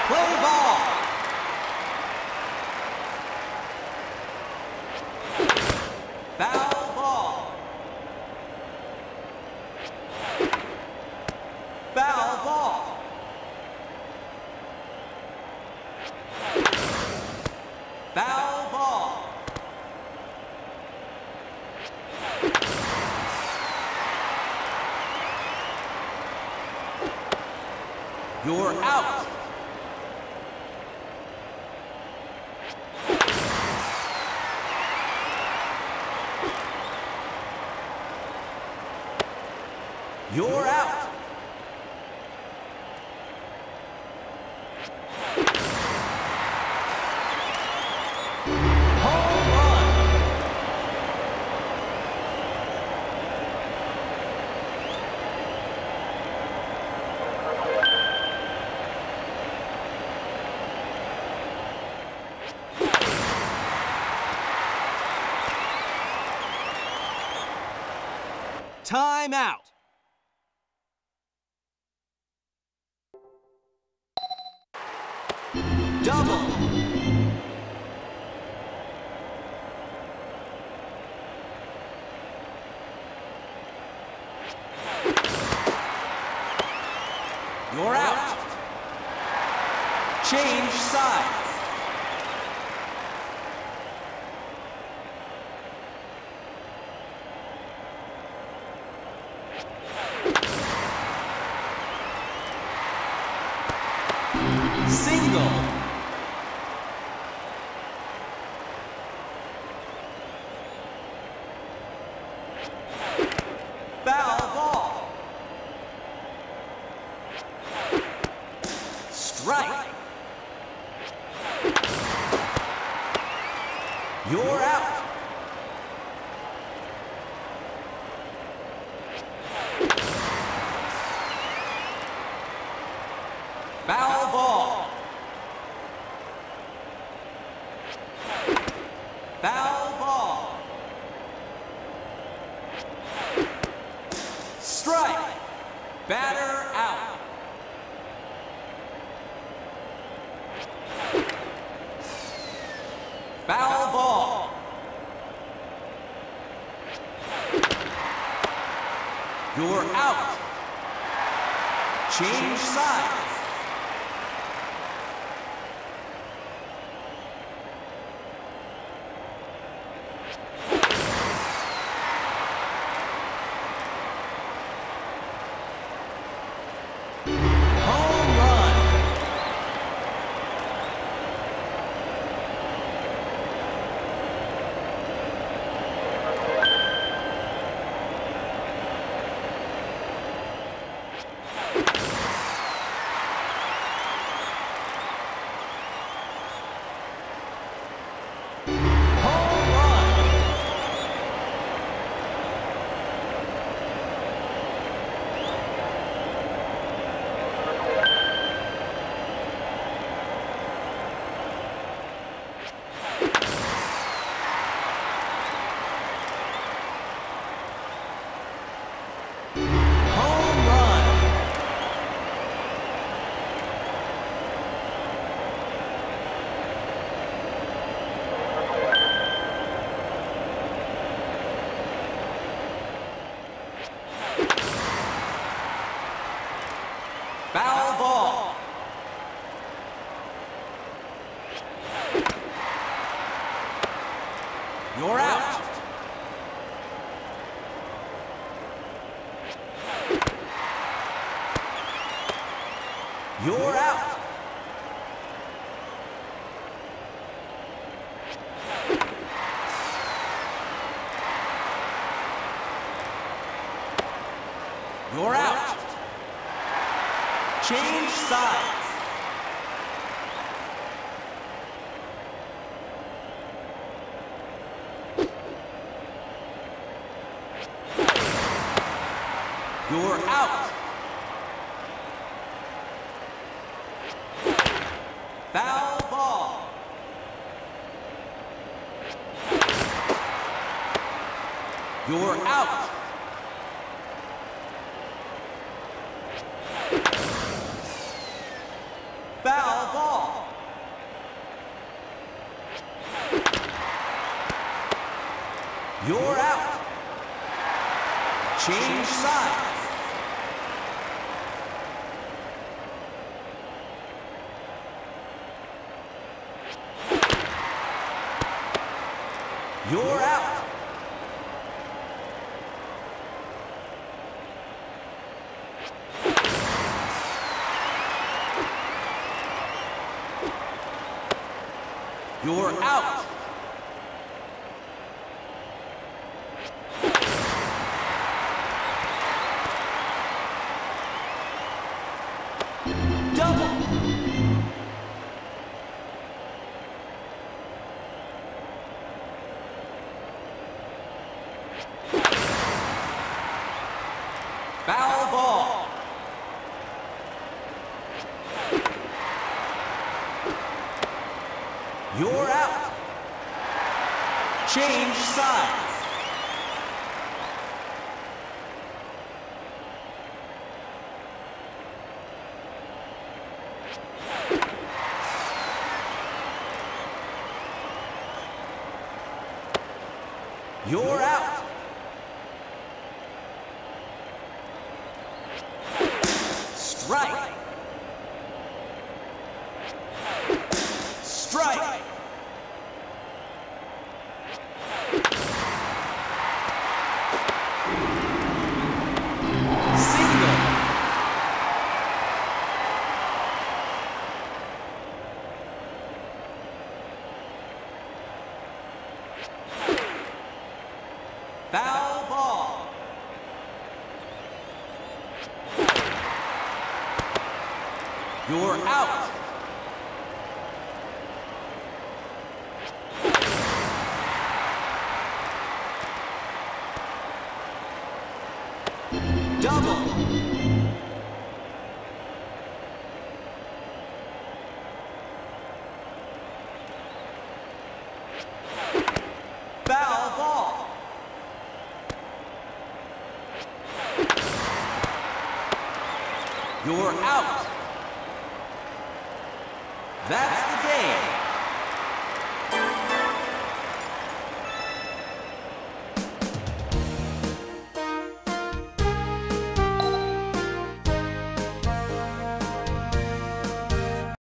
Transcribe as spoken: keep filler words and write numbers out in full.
Play ball. Foul ball. Foul ball. Foul ball. You're out. You're out. Home run. Time out. Double. You're out. Change sides. Single. Foul ball. Strike. You're out. Foul ball. Foul ball. Strike. Batter out. Foul ball. You're out. Change sides. Home run. Home run. Home run. Foul ball. You're out. You're out. You're out. Change sides. You're out. Foul ball. You're out. Foul ball. You're out. Change sides. You're out. You're out. Double. Foul ball. You're out. Change sides. You're out. Strike. Strike. Single. Foul ball. You're out. Double. Foul ball. You're out. That's